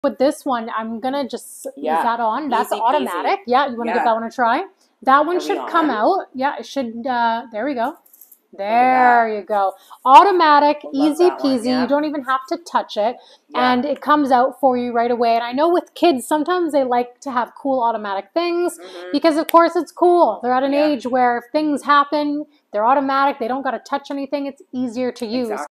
With this one, I'm gonna just, is that on? That's Easy automatic. peasy. Yeah, you want to give that one a try? That one should come on? out. Yeah, it should, there we go. There you go. Automatic, easy peasy. Yeah. You don't even have to touch it. Yeah. And it comes out for you right away. And I know with kids, sometimes they like to have cool automatic things because, of course, it's cool. They're at an age where if things happen, they're automatic. They don't got to touch anything. It's easier to use.